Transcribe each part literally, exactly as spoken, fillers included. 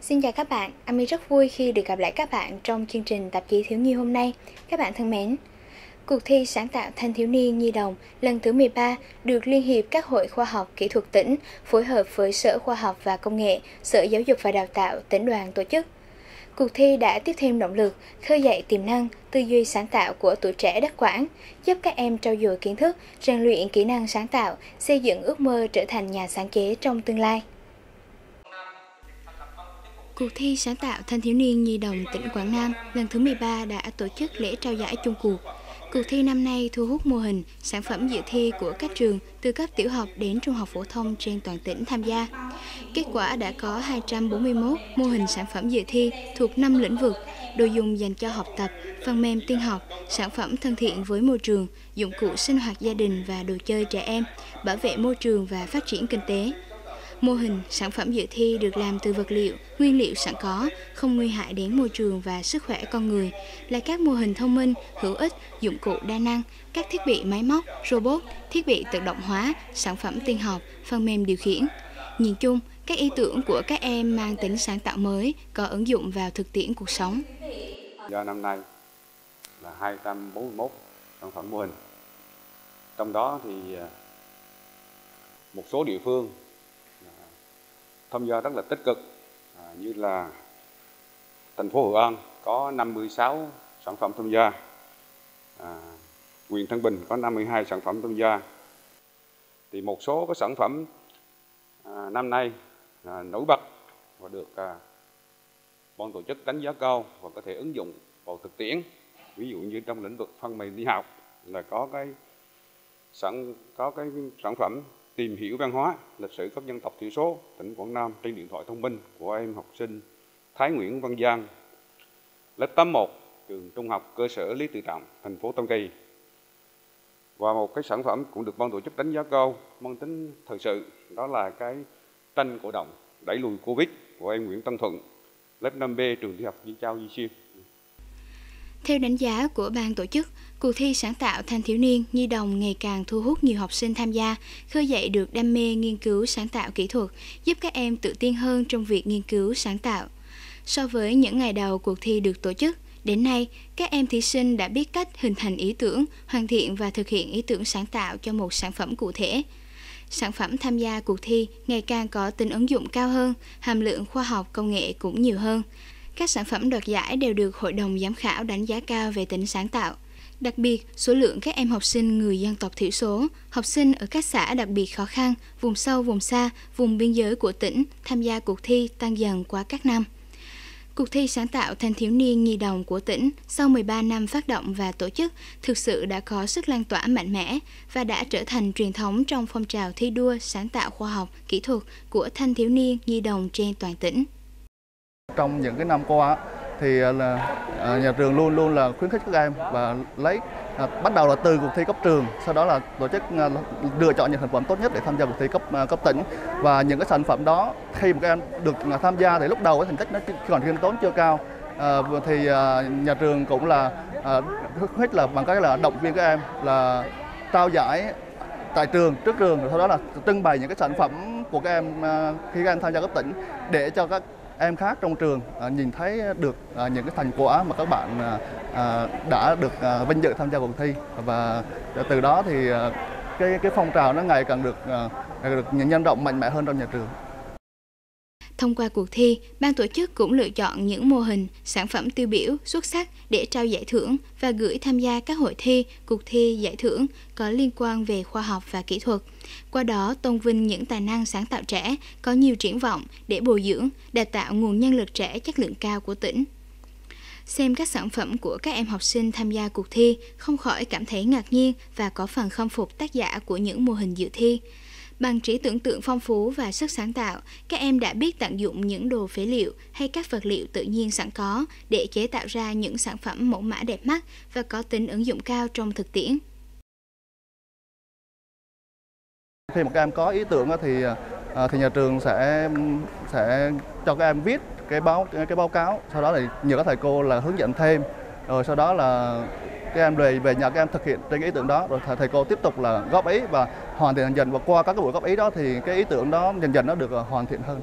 Xin chào các bạn, Ami rất vui khi được gặp lại các bạn trong chương trình tạp chí thiếu nhi hôm nay. Các bạn thân mến, cuộc thi sáng tạo thanh thiếu niên nhi đồng lần thứ mười ba được Liên hiệp các hội khoa học kỹ thuật tỉnh phối hợp với Sở Khoa học và Công nghệ, Sở Giáo dục và Đào tạo tỉnh đoàn tổ chức. Cuộc thi đã tiếp thêm động lực, khơi dậy tiềm năng, tư duy sáng tạo của tuổi trẻ Đất Quảng, giúp các em trau dồi kiến thức, rèn luyện kỹ năng sáng tạo, xây dựng ước mơ trở thành nhà sáng chế trong tương lai. Cuộc thi sáng tạo thanh thiếu niên nhi đồng tỉnh Quảng Nam lần thứ mười ba đã tổ chức lễ trao giải chung cuộc. Cuộc thi năm nay thu hút mô hình, sản phẩm dự thi của các trường từ cấp tiểu học đến trung học phổ thông trên toàn tỉnh tham gia. Kết quả đã có hai trăm bốn mươi mốt mô hình sản phẩm dự thi thuộc năm lĩnh vực: đồ dùng dành cho học tập, phần mềm tin học, sản phẩm thân thiện với môi trường, dụng cụ sinh hoạt gia đình và đồ chơi trẻ em, bảo vệ môi trường và phát triển kinh tế. Mô hình, sản phẩm dự thi được làm từ vật liệu, nguyên liệu sẵn có, không nguy hại đến môi trường và sức khỏe con người, là các mô hình thông minh, hữu ích, dụng cụ đa năng, các thiết bị máy móc, robot, thiết bị tự động hóa, sản phẩm tin học, phần mềm điều khiển. Nhìn chung, các ý tưởng của các em mang tính sáng tạo mới, có ứng dụng vào thực tiễn cuộc sống. Do năm nay là hai trăm bốn mươi mốt sản phẩm mô hình. Trong đó thì một số địa phương tham gia rất là tích cực, à, như là thành phố Hội An có năm mươi sáu sản phẩm tham gia, à, huyện Thăng Bình có năm mươi hai sản phẩm tham gia. Thì một số cái sản phẩm à, năm nay à, nổi bật và được à, ban tổ chức đánh giá cao và có thể ứng dụng vào thực tiễn. Ví dụ như trong lĩnh vực phần mềm tin học là có cái sản có cái sản phẩm tìm hiểu văn hóa, lịch sử các dân tộc thiểu số tỉnh Quảng Nam trên điện thoại thông minh của em học sinh Thái Nguyễn Văn Giang, lớp tám một, trường trung học cơ sở Lý Tự Trọng, thành phố Tam Kỳ. Và một cái sản phẩm cũng được ban tổ chức đánh giá cao, mang tính thời sự, đó là cái tranh cổ động đẩy lùi Covid của em Nguyễn Tân Thuận, lớp năm B, trường tiểu học Di Chao Di Xuyên. Theo đánh giá của ban tổ chức, cuộc thi sáng tạo thanh thiếu niên nhi đồng ngày càng thu hút nhiều học sinh tham gia, khơi dậy được đam mê nghiên cứu sáng tạo kỹ thuật, giúp các em tự tin hơn trong việc nghiên cứu sáng tạo. So với những ngày đầu cuộc thi được tổ chức, đến nay, các em thí sinh đã biết cách hình thành ý tưởng, hoàn thiện và thực hiện ý tưởng sáng tạo cho một sản phẩm cụ thể. Sản phẩm tham gia cuộc thi ngày càng có tính ứng dụng cao hơn, hàm lượng khoa học công nghệ cũng nhiều hơn. Các sản phẩm đoạt giải đều được Hội đồng Giám khảo đánh giá cao về tính sáng tạo. Đặc biệt, số lượng các em học sinh người dân tộc thiểu số, học sinh ở các xã đặc biệt khó khăn, vùng sâu, vùng xa, vùng biên giới của tỉnh tham gia cuộc thi tăng dần qua các năm. Cuộc thi sáng tạo thanh thiếu niên nhi đồng của tỉnh sau mười ba năm phát động và tổ chức thực sự đã có sức lan tỏa mạnh mẽ và đã trở thành truyền thống trong phong trào thi đua sáng tạo khoa học, kỹ thuật của thanh thiếu niên nhi đồng trên toàn tỉnh. Trong những cái năm qua thì là nhà trường luôn luôn là khuyến khích các em và lấy bắt đầu là từ cuộc thi cấp trường, sau đó là tổ chức lựa chọn những sản phẩm tốt nhất để tham gia cuộc thi cấp cấp tỉnh. Và những cái sản phẩm đó khi mà các em được tham gia thì lúc đầu cái thành tích nó còn khiêm tốn chưa cao, à, thì nhà trường cũng là khuyến khích là bằng cách là động viên các em là trao giải tại trường, trước trường, rồi sau đó là trưng bày những cái sản phẩm của các em khi các em tham gia cấp tỉnh để cho các em khác trong trường à, nhìn thấy được à, những cái thành quả mà các bạn à, đã được à, vinh dự tham gia cuộc thi, và từ đó thì à, cái cái phong trào nó ngày càng được à, được nhân rộng mạnh mẽ hơn trong nhà trường. Thông qua cuộc thi, ban tổ chức cũng lựa chọn những mô hình, sản phẩm tiêu biểu, xuất sắc để trao giải thưởng và gửi tham gia các hội thi, cuộc thi, giải thưởng có liên quan về khoa học và kỹ thuật. Qua đó, tôn vinh những tài năng sáng tạo trẻ có nhiều triển vọng để bồi dưỡng, đào tạo nguồn nhân lực trẻ chất lượng cao của tỉnh. Xem các sản phẩm của các em học sinh tham gia cuộc thi, không khỏi cảm thấy ngạc nhiên và có phần khâm phục tác giả của những mô hình dự thi. Bằng trí tưởng tượng phong phú và sức sáng tạo, các em đã biết tận dụng những đồ phế liệu hay các vật liệu tự nhiên sẵn có để chế tạo ra những sản phẩm mẫu mã đẹp mắt và có tính ứng dụng cao trong thực tiễn. Khi mà các em có ý tưởng thì thì nhà trường sẽ sẽ cho các em viết cái báo cái báo cáo, sau đó thì nhờ các thầy cô là hướng dẫn thêm, rồi sau đó là các em về về nhà các em thực hiện trên cái ý tưởng đó, rồi thầy, thầy cô tiếp tục là góp ý và hoàn thiện dần dần, và qua các cái buổi góp ý đó thì cái ý tưởng đó dần dần nó được hoàn thiện hơn.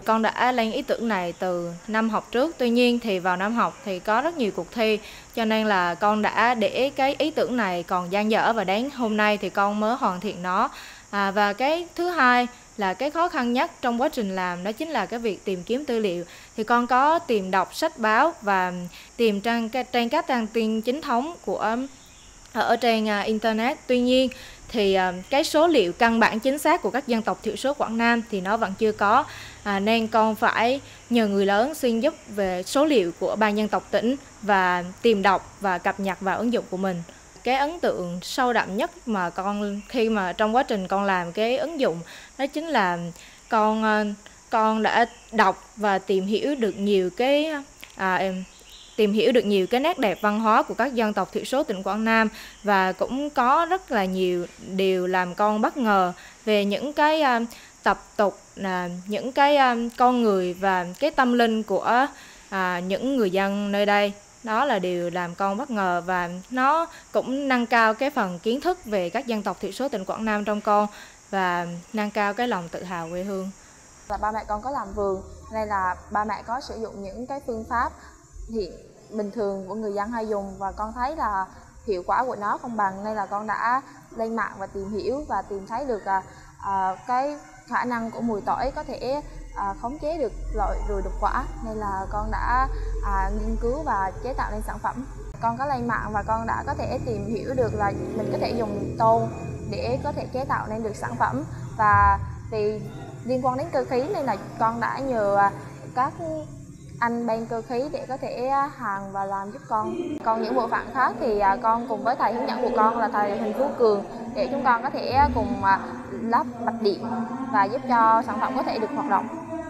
con đã lên ý tưởng này từ năm học trước. Tuy nhiên thì vào năm học thì có rất nhiều cuộc thi, cho nên là con đã để cái ý tưởng này còn dang dở, và đến hôm nay thì con mới hoàn thiện nó. À, và cái thứ hai là cái khó khăn nhất trong quá trình làm đó chính là cái việc tìm kiếm tư liệu. Thì con có tìm đọc sách báo và tìm trang trên các trang tin chính thống của ở trên uh, internet. Tuy nhiên thì uh, cái số liệu căn bản chính xác của các dân tộc thiểu số Quảng Nam thì nó vẫn chưa có, à, nên con phải nhờ người lớn xin giúp về số liệu của ban dân tộc tỉnh và tìm đọc và cập nhật vào ứng dụng của mình. Cái ấn tượng sâu đậm nhất mà con khi mà trong quá trình con làm cái ứng dụng đó chính là con uh, con đã đọc và tìm hiểu được nhiều cái à, tìm hiểu được nhiều cái nét đẹp văn hóa của các dân tộc thiểu số tỉnh Quảng Nam, và cũng có rất là nhiều điều làm con bất ngờ về những cái uh, tập tục, uh, những cái uh, con người và cái tâm linh của uh, những người dân nơi đây. Đó là điều làm con bất ngờ, và nó cũng nâng cao cái phần kiến thức về các dân tộc thiểu số tỉnh Quảng Nam trong con, và nâng cao cái lòng tự hào quê hương. Là ba mẹ con có làm vườn nên là ba mẹ có sử dụng những cái phương pháp hiện bình thường của người dân hay dùng, và con thấy là hiệu quả của nó không bằng, nên là con đã lên mạng và tìm hiểu và tìm thấy được à, à, cái khả năng của mùi tỏi có thể à, khống chế được loại ruồi đục quả, nên là con đã à, nghiên cứu và chế tạo nên sản phẩm. Con có lên mạng và con đã có thể tìm hiểu được là mình có thể dùng tôn để có thể chế tạo nên được sản phẩm, và vì liên quan đến cơ khí nên là con đã nhờ các anh bên cơ khí để có thể hàng và làm giúp con. Còn những bộ phận khác thì con cùng với thầy hướng dẫn của con là thầy Huỳnh Phú Cường để chúng con có thể cùng lắp mạch điện và giúp cho sản phẩm có thể được hoạt động.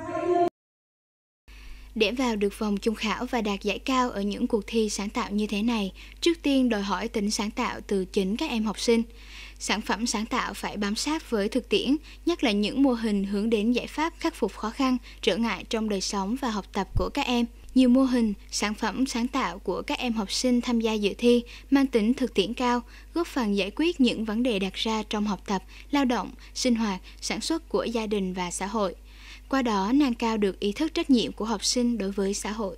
Để vào được vòng chung khảo và đạt giải cao ở những cuộc thi sáng tạo như thế này, trước tiên đòi hỏi tính sáng tạo từ chính các em học sinh. Sản phẩm sáng tạo phải bám sát với thực tiễn, nhất là những mô hình hướng đến giải pháp khắc phục khó khăn, trở ngại trong đời sống và học tập của các em. Nhiều mô hình, sản phẩm sáng tạo của các em học sinh tham gia dự thi mang tính thực tiễn cao, góp phần giải quyết những vấn đề đặt ra trong học tập, lao động, sinh hoạt, sản xuất của gia đình và xã hội. Qua đó nâng cao được ý thức trách nhiệm của học sinh đối với xã hội.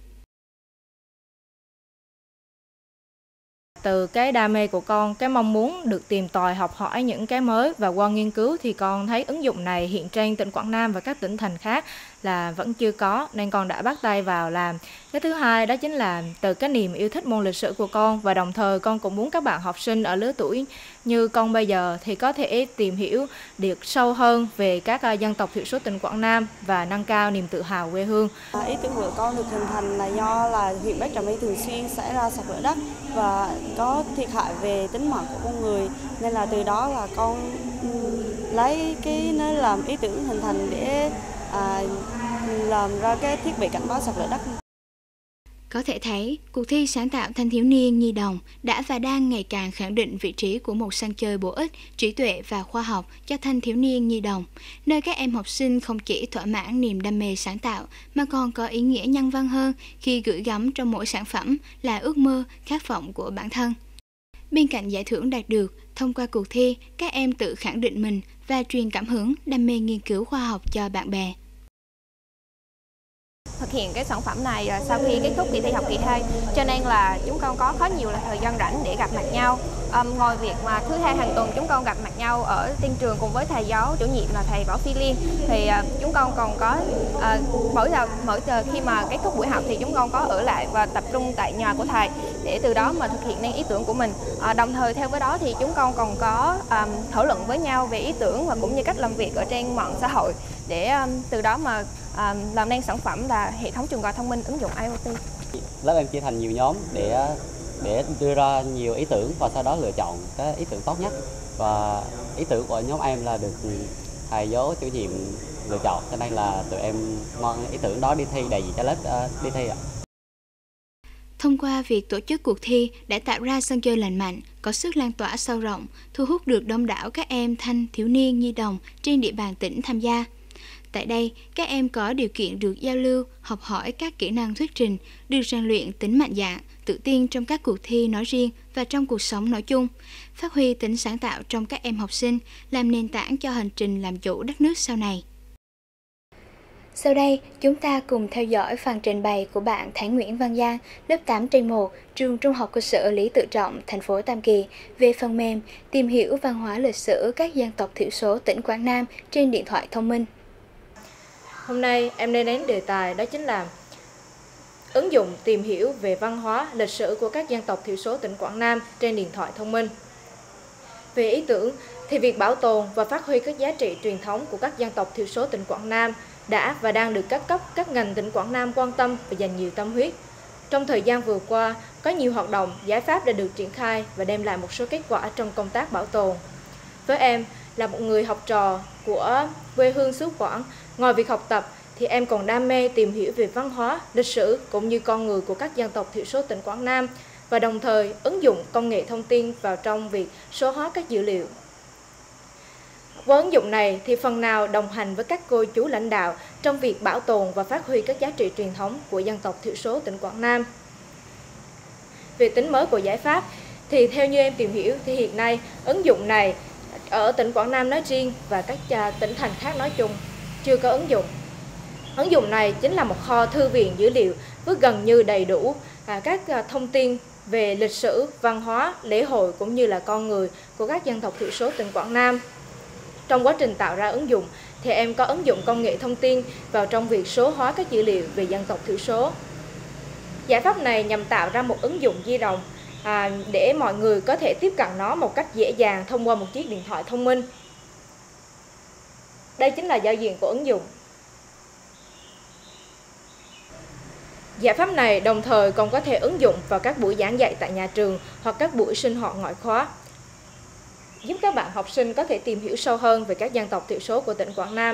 Từ cái đam mê của con, cái mong muốn được tìm tòi học hỏi những cái mới, và qua nghiên cứu thì con thấy ứng dụng này hiện trên tỉnh Quảng Nam và các tỉnh thành khác là vẫn chưa có, nên con đã bắt tay vào làm. Cái thứ hai đó chính là từ cái niềm yêu thích môn lịch sử của con, và đồng thời con cũng muốn các bạn học sinh ở lứa tuổi như con bây giờ thì có thể tìm hiểu được sâu hơn về các dân tộc thiểu số tỉnh Quảng Nam và nâng cao niềm tự hào quê hương. Ý tưởng của con được hình thành là do là huyện Bắc Trà My thường xuyên xảy ra sạt lở đất và có thiệt hại về tính mạng của con người, nên là từ đó là con lấy cái nó làm ý tưởng hình thành để à, làm ra cái thiết bị cảnh báo sạt lở đất. Có thể thấy, cuộc thi sáng tạo thanh thiếu niên nhi đồng đã và đang ngày càng khẳng định vị trí của một sân chơi bổ ích, trí tuệ và khoa học cho thanh thiếu niên nhi đồng, nơi các em học sinh không chỉ thỏa mãn niềm đam mê sáng tạo mà còn có ý nghĩa nhân văn hơn khi gửi gắm trong mỗi sản phẩm là ước mơ, khát vọng của bản thân. Bên cạnh giải thưởng đạt được, thông qua cuộc thi, các em tự khẳng định mình và truyền cảm hứng, đam mê nghiên cứu khoa học cho bạn bè. Thực hiện cái sản phẩm này sau khi kết thúc kỳ thi học kỳ hai, cho nên là chúng con có khá nhiều là thời gian rảnh để gặp mặt nhau. Um, ngoài việc mà thứ hai hàng tuần chúng con gặp mặt nhau ở tiên trường cùng với thầy giáo chủ nhiệm là thầy Võ Phi Liên, thì uh, chúng con còn có uh, mỗi giờ mỗi giờ khi mà kết thúc buổi học thì chúng con có ở lại và tập trung tại nhà của thầy để từ đó mà thực hiện nên ý tưởng của mình. Uh, đồng thời theo với đó thì chúng con còn có um, thảo luận với nhau về ý tưởng và cũng như cách làm việc ở trên mạng xã hội để um, từ đó mà À, làm nên sản phẩm là hệ thống chuồng gà thông minh ứng dụng i o t. Lớp em chia thành nhiều nhóm để để đưa ra nhiều ý tưởng và sau đó lựa chọn cái ý tưởng tốt nhất, và ý tưởng của nhóm em là được thầy giáo chủ nhiệm lựa chọn, cho nên là tụi em mong ý tưởng đó đi thi đại diện cho lớp uh, đi thi ạ. Thông qua việc tổ chức cuộc thi đã tạo ra sân chơi lành mạnh, có sức lan tỏa sâu rộng, thu hút được đông đảo các em thanh thiếu niên nhi đồng trên địa bàn tỉnh tham gia. Tại đây, các em có điều kiện được giao lưu, học hỏi các kỹ năng thuyết trình, được rèn luyện tính mạnh dạn, tự tin trong các cuộc thi nói riêng và trong cuộc sống nói chung, phát huy tính sáng tạo trong các em học sinh, làm nền tảng cho hành trình làm chủ đất nước sau này. Sau đây, chúng ta cùng theo dõi phần trình bày của bạn Thái Nguyễn Văn Giang, lớp tám trên một, trường Trung học cơ sở Lý Tự Trọng, thành phố Tam Kỳ, về phần mềm tìm hiểu văn hóa lịch sử các dân tộc thiểu số tỉnh Quảng Nam trên điện thoại thông minh. Hôm nay em nên đến đề tài đó chính là ứng dụng tìm hiểu về văn hóa, lịch sử của các dân tộc thiểu số tỉnh Quảng Nam trên điện thoại thông minh. Về ý tưởng thì việc bảo tồn và phát huy các giá trị truyền thống của các dân tộc thiểu số tỉnh Quảng Nam đã và đang được các cấp, các ngành tỉnh Quảng Nam quan tâm và dành nhiều tâm huyết. Trong thời gian vừa qua, có nhiều hoạt động, giải pháp đã được triển khai và đem lại một số kết quả trong công tác bảo tồn. Với em, là một người học trò của quê hương xứ Quảng, ngoài việc học tập thì em còn đam mê tìm hiểu về văn hóa, lịch sử cũng như con người của các dân tộc thiểu số tỉnh Quảng Nam và đồng thời ứng dụng công nghệ thông tin vào trong việc số hóa các dữ liệu. Với ứng dụng này thì phần nào đồng hành với các cô chú lãnh đạo trong việc bảo tồn và phát huy các giá trị truyền thống của dân tộc thiểu số tỉnh Quảng Nam. Về tính mới của giải pháp thì theo như em tìm hiểu thì hiện nay ứng dụng này ở tỉnh Quảng Nam nói riêng và các tỉnh thành khác nói chung chưa có ứng dụng. Ứng dụng này chính là một kho thư viện dữ liệu với gần như đầy đủ các thông tin về lịch sử, văn hóa, lễ hội cũng như là con người của các dân tộc thiểu số tỉnh Quảng Nam. Trong quá trình tạo ra ứng dụng thì em có ứng dụng công nghệ thông tin vào trong việc số hóa các dữ liệu về dân tộc thiểu số. Giải pháp này nhằm tạo ra một ứng dụng di động à, để mọi người có thể tiếp cận nó một cách dễ dàng thông qua một chiếc điện thoại thông minh. Đây chính là giao diện của ứng dụng. Giải pháp này đồng thời còn có thể ứng dụng vào các buổi giảng dạy tại nhà trường hoặc các buổi sinh hoạt ngoại khóa, giúp các bạn học sinh có thể tìm hiểu sâu hơn về các dân tộc thiểu số của tỉnh Quảng Nam.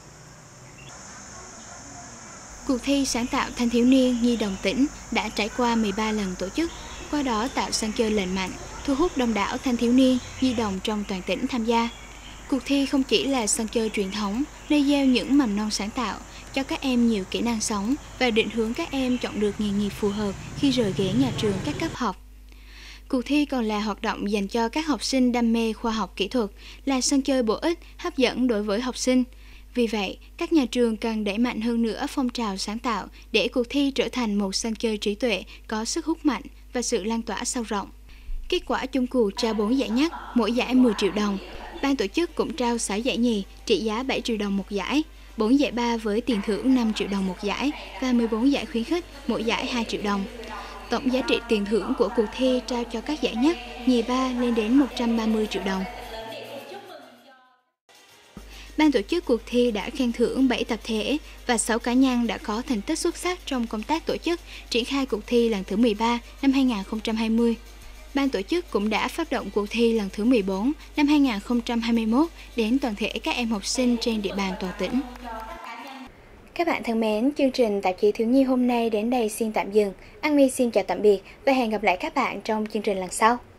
Cuộc thi sáng tạo thanh thiếu niên nhi đồng tỉnh đã trải qua mười ba lần tổ chức, qua đó tạo sân chơi lành mạnh, thu hút đông đảo thanh thiếu niên nhi đồng trong toàn tỉnh tham gia. Cuộc thi không chỉ là sân chơi truyền thống, nơi gieo những mầm non sáng tạo, cho các em nhiều kỹ năng sống và định hướng các em chọn được nghề nghiệp phù hợp khi rời ghế nhà trường các cấp học. Cuộc thi còn là hoạt động dành cho các học sinh đam mê khoa học kỹ thuật, là sân chơi bổ ích, hấp dẫn đối với học sinh. Vì vậy, các nhà trường cần đẩy mạnh hơn nữa phong trào sáng tạo để cuộc thi trở thành một sân chơi trí tuệ có sức hút mạnh và sự lan tỏa sâu rộng. Kết quả chung cuộc trao bốn giải nhất, mỗi giải mười triệu đồng. Ban tổ chức cũng trao sáu giải nhì trị giá bảy triệu đồng một giải, bốn giải ba với tiền thưởng năm triệu đồng một giải và mười bốn giải khuyến khích, mỗi giải hai triệu đồng. Tổng giá trị tiền thưởng của cuộc thi trao cho các giải nhất, nhì ba lên đến một trăm ba mươi triệu đồng. Ban tổ chức cuộc thi đã khen thưởng bảy tập thể và sáu cá nhân đã có thành tích xuất sắc trong công tác tổ chức, triển khai cuộc thi lần thứ mười ba năm hai nghìn không trăm hai mươi. Ban tổ chức cũng đã phát động cuộc thi lần thứ mười bốn năm hai nghìn không trăm hai mươi mốt đến toàn thể các em học sinh trên địa bàn toàn tỉnh. Các bạn thân mến, chương trình Tạp chí Thiếu nhi hôm nay đến đây xin tạm dừng. An My xin chào tạm biệt và hẹn gặp lại các bạn trong chương trình lần sau.